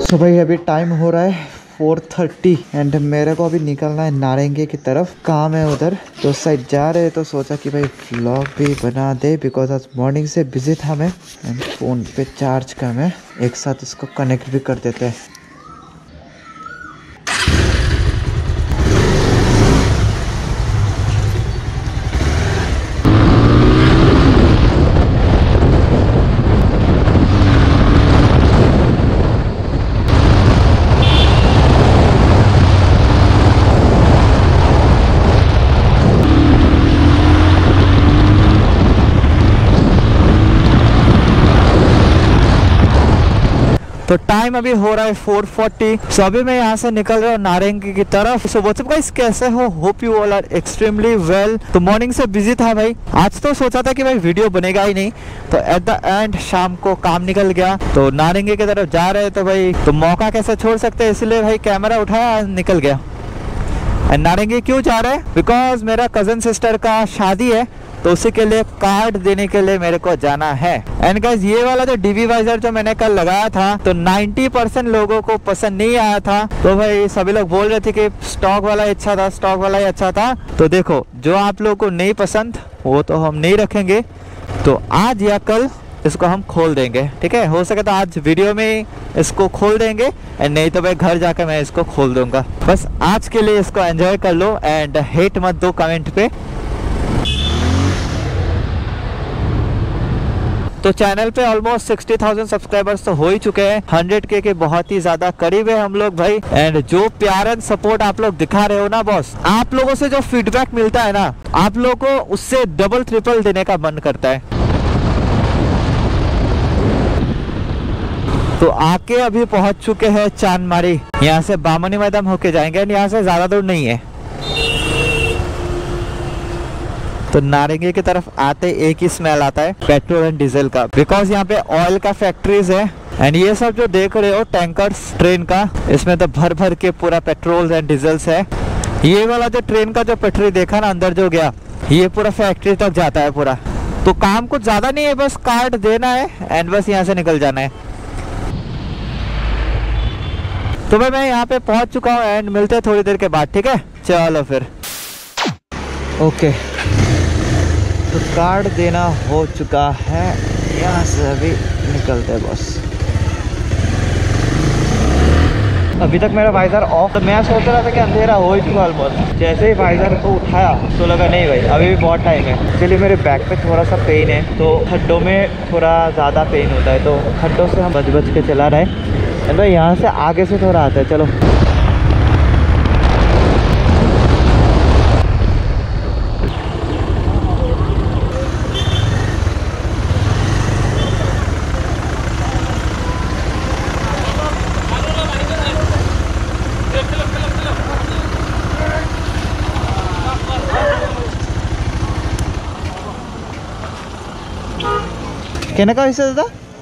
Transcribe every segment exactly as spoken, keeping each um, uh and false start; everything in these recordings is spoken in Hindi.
तो भाई अभी टाइम हो रहा है फोर थर्टी एंड मेरे को अभी निकलना है नारंगी की तरफ। काम है उधर तो साइड जा रहे हैं, तो सोचा कि भाई व्लॉग भी बना दे बिकॉज आज मॉर्निंग से बिजी था मैं एंड फ़ोन पे चार्ज कम है, एक साथ इसको कनेक्ट भी कर देते हैं। तो टाइम अभी हो रहा है फोर फोर्टी। सो अभी मैं यहाँ से निकल रहा हूँ नारंगी की तरफ। सो व्हाट्सअप गाइस, कैसे हो? Hope you all are extremely well. तो मॉर्निंग से बिजी था भाई, आज तो सोचा था कि भाई वीडियो बनेगा ही नहीं, तो एट द एंड शाम को काम निकल गया। तो नारंगी की तरफ जा रहे तो भाई तो मौका कैसे छोड़ सकते, इसलिए भाई कैमरा उठाया, निकल गया। एंड नारंगी क्यों जा रहे हैं? बिकॉज मेरा कजन सिस्टर का शादी है, तो उसी के लिए कार्ड देने के लिए मेरे को जाना है। एंड गाइस, ये वाला जो डीवी वाइजर जो मैंने कल लगाया था तो नाइंटी परसेंट लोगों को पसंद नहीं आया था। तो भाई सभी लोग बोल रहे थे कि स्टॉक वाला ही अच्छा था, स्टॉक वाला ही अच्छा था। तो देखो, जो आप लोगों को नहीं पसंद वो तो हम नहीं रखेंगे, तो आज या कल इसको हम खोल देंगे, ठीक है? हो सके तो आज वीडियो में इसको खोल देंगे एंड नहीं तो भाई घर जाकर मैं इसको खोल दूंगा। बस आज के लिए इसको एंजॉय कर लो एंड हेट मत दो कमेंट पे। तो चैनल पे ऑलमोस्ट सिक्सटी थाउजेंड सब्सक्राइबर्स तो हो ही चुके हैं, हंड्रेड के के बहुत ही ज्यादा करीब है हम लोग भाई। एंड जो प्यार एंड सपोर्ट आप लोग दिखा रहे हो ना बॉस, आप लोगों से जो फीडबैक मिलता है ना, आप लोगों को उससे डबल ट्रिपल देने का मन करता है। तो आके अभी पहुंच चुके हैं चांदमारी, यहाँ से बामनी मैदान होके जाएंगे, यहाँ से ज्यादा दूर नहीं है। तो नारंगी की तरफ आते एक ही स्मेल आता है, पेट्रोल एंड डीजल का, बिकॉज यहाँ पे ऑयल का फैक्ट्रीज है। एंड ये सब जो देख रहे हो टैंकर्स ट्रेन का, इसमें तो भर भर के पूरा पेट्रोल एंड डीजल्स है। ये वाला जो ट्रेन का जो पटरी देखा ना अंदर जो गया, ये पूरा फैक्ट्री तक जाता है पूरा। तो काम कुछ ज्यादा नहीं है, बस कार्ड देना है एंड बस यहाँ से निकल जाना है। तो भाई मैं यहाँ पे पहुंच चुका हूँ एंड मिलते हैं थोड़ी देर के बाद, ठीक है? चलो फिर। ओके, तो कार्ड देना हो चुका है, यहाँ से अभी निकलते हैं बस। अभी तक मेरा वाइजर ऑफ, तो मैं सोच रहा था कि अंधेरा हो ही चुका ऑलमोस्ट। जैसे ही वाइजर को उठाया तो लगा नहीं भाई अभी भी बहुत टाइम है। चलिए, मेरे बैक पे थोड़ा सा पेन है, तो खड्डों में थोड़ा ज़्यादा पेन होता है, तो खड्डों से हम बच बच के चला रहे हैं। भाई यहाँ से आगे से थोड़ा आता है, चलो। কেনেকা হৈছে দাদা?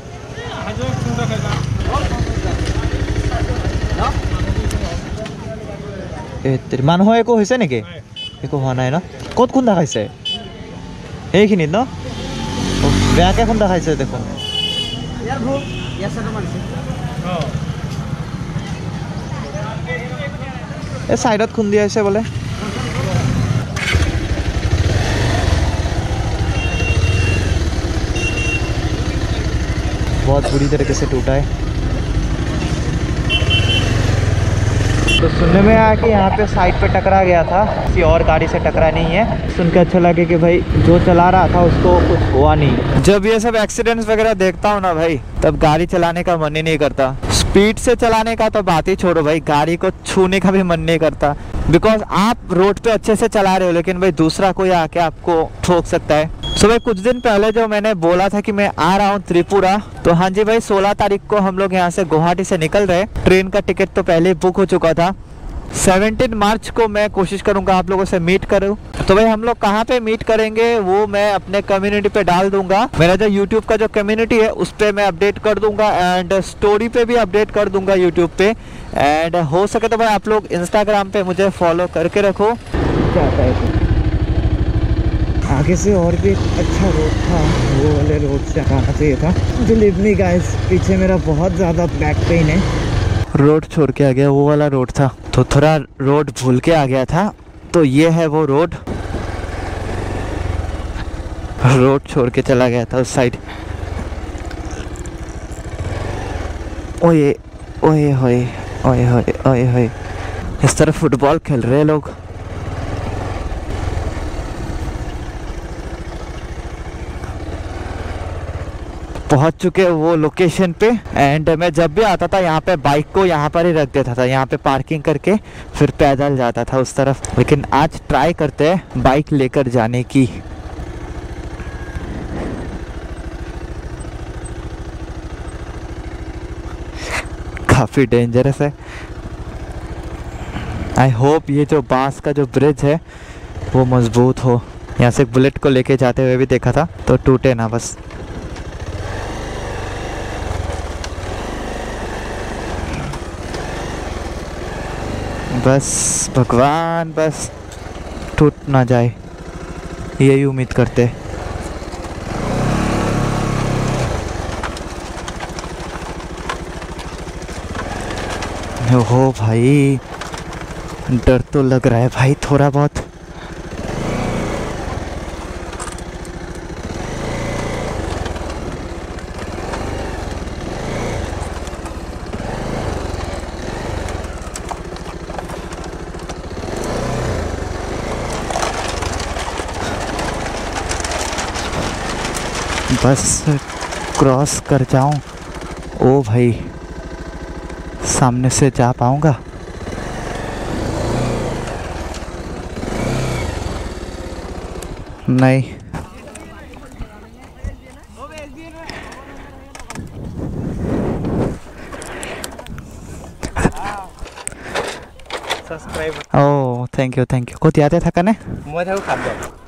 মানুহ একো হৈছে নেকি? একো হোৱা নাই ন? ক'ত খুন্দা খাইছে? সেইখিনিত ন? বেয়াকৈ খুন্দা খাইছে দেখোন। এই চাইডত খুন্দি আছে বোলে। बहुत बुरी तरीके से टूटा है। तो सुनने में आया कि यहाँ पे साइड पे टकरा गया था, किसी और गाड़ी से टकरा नहीं है। सुन के अच्छा लगे कि भाई जो चला रहा था उसको कुछ हुआ नहीं। जब ये सब एक्सीडेंट्स वगैरह देखता हूँ ना भाई, तब गाड़ी चलाने का मन ही नहीं करता। स्पीड से चलाने का तो बात ही छोड़ो भाई, गाड़ी को छूने का भी मन नहीं करता। बिकॉज आप रोड पे अच्छे से चला रहे हो, लेकिन भाई दूसरा कोई आके आपको ठोक सकता है। सो भाई कुछ दिन पहले जो मैंने बोला था कि मैं आ रहा हूँ त्रिपुरा, तो हाँ जी भाई सोलह तारीख को हम लोग यहाँ से गुवाहाटी से निकल रहे। ट्रेन का टिकट तो पहले ही बुक हो चुका था। सत्रह मार्च को मैं कोशिश करूंगा आप लोगों से मीट करूं। तो भाई हम लोग कहाँ पे मीट करेंगे वो मैं अपने कम्युनिटी पे डाल दूंगा। मेरा जो यूट्यूब का जो कम्युनिटी है उस पर मैं अपडेट कर दूंगा एंड स्टोरी पे भी अपडेट कर दूंगा यूट्यूब पे। एंड हो सके तो भाई आप लोग इंस्टाग्राम पे मुझे फॉलो करके रखो। जाता है आगे से और भी एक अच्छा रोड था, वो वाले रोड से आना चाहिए था। बिलीव मी गाइस, पीछे मेरा बहुत ज़्यादा बैक पेन है रोड छोड़ के आ गया, वो वाला रोड था तो थोड़ा रोड भूल के आ गया था। तो ये है वो रोड, रोड छोड़ के चला गया था उस साइड। ओए ओए होए ओए होए ओए होए, इस तरफ फुटबॉल खेल रहे हैं लोग। पहुंच चुके हैं वो लोकेशन पे। एंड मैं जब भी आता था यहाँ पे बाइक को यहाँ पर ही रख देता था, यहाँ पे पार्किंग करके फिर पैदल जाता था उस तरफ। लेकिन आज ट्राई करते हैं बाइक लेकर जाने की। काफ़ी डेंजरस है। आई होप ये जो बांस का जो ब्रिज है वो मजबूत हो। यहाँ से बुलेट को लेके जाते हुए भी देखा था तो टूटे ना बस। बस भगवान बस टूट ना जाए, यही उम्मीद करते। हो भाई, डर तो लग रहा है भाई थोड़ा बहुत। बस क्रॉस कर जाऊं। ओ भाई, सामने से जा पाऊंगा? नहीं। Oh thank you thank you. को याद था कने মই থাকো খাদ্য।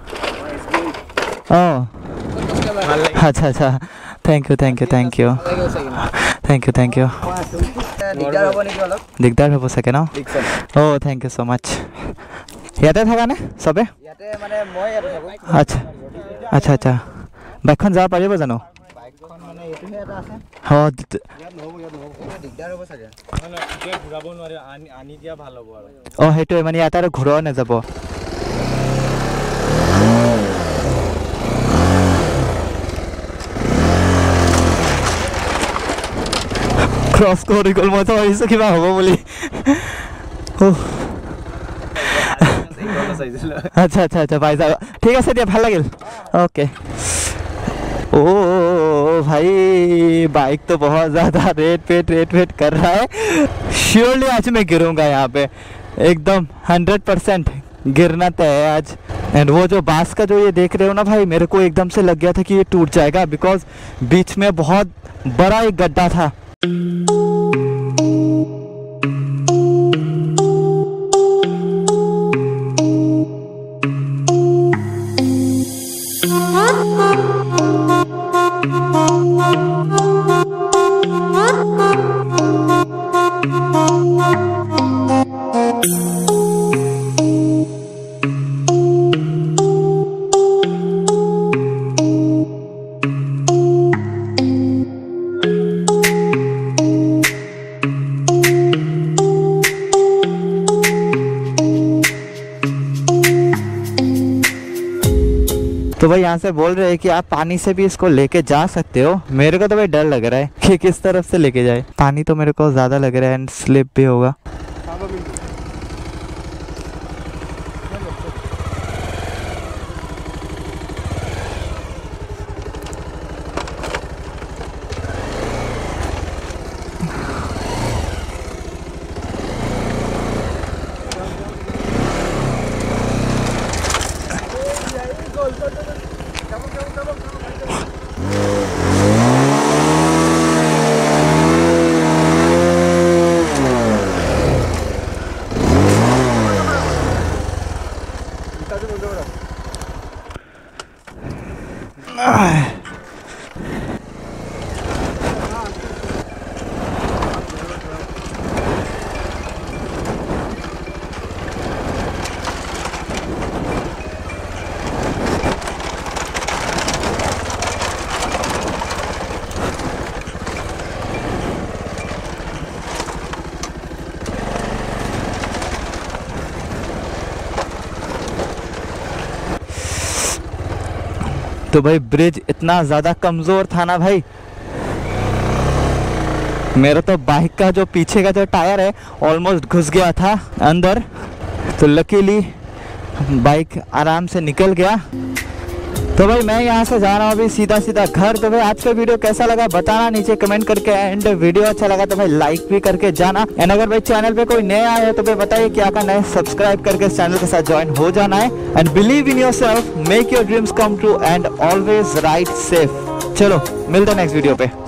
ओ अच्छा अच्छा, thank you thank you thank you thank you thank you. দিগদাৰ হ'ব নেকি অলপ? দিগদাৰ হ'ব চাগে ন? Oh thank you so much. ইয়াতে থাকা নে সবে? ইয়াতে মানে মই ইয়াতে থাকো। আচ্ছা আচ্ছা আচ্ছা, বাইকখন যাব পাৰিব জানো? বাইকখন মানে এইটোহে এটা আছে। হ ইয়াত নহ'ব ইয়াত নহ'ব, দিগদাৰ হ'ব চাগে। মানে এতিয়া ঘূৰাব নোৱাৰে, আনি আনি দিয়া ভাল হ'ব আৰু। অ সেইটোৱে, মানে ইয়াতে আৰু ঘূৰাও নাযাব। ক্ৰছ কৰি গ'ল, মই তো ভাবিছোঁ কিবা হ'ব বুলি। আচ্ছা আচ্ছা আচ্ছা ভাই যাব, ঠিক আছে দিয়া, ভাল লাগিল। ओके। ओ भाई बाइक तो बहुत ज़्यादा रेट पेट रेट पेट कर रहा है। श्योरली आज मैं गिरूंगा यहाँ पे, एकदम हंड्रेड परसेंट गिरना तय है आज। एंड वो जो बांस का जो ये देख रहे हो ना भाई, मेरे को एकदम से लग गया था कि ये टूट जाएगा, बिकॉज बीच में बहुत बड़ा एक गड्ढा था। तो भाई यहाँ से बोल रहे हैं कि आप पानी से भी इसको लेके जा सकते हो। मेरे को तो भाई डर लग रहा है कि किस तरफ से लेके जाए। पानी तो मेरे को ज़्यादा लग रहा है एंड स्लिप भी होगा। तो भाई ब्रिज इतना ज़्यादा कमज़ोर था ना भाई, मेरा तो बाइक का जो पीछे का जो टायर है ऑलमोस्ट घुस गया था अंदर। तो लकीली बाइक आराम से निकल गया। तो भाई मैं यहाँ से जा रहा हूँ अभी सीधा सीधा घर। तो भाई आज का वीडियो कैसा लगा बताना नीचे कमेंट करके, एंड वीडियो अच्छा लगा तो भाई लाइक भी करके जाना। एंड अगर भाई चैनल पे कोई नया आया है तो भाई बताइए क्या करना है, सब्सक्राइब करके इस चैनल के साथ ज्वाइन हो जाना है। And believe in yourself, make your dreams come true and always ride safe. चलो मिलते हैं नेक्स्ट वीडियो पे।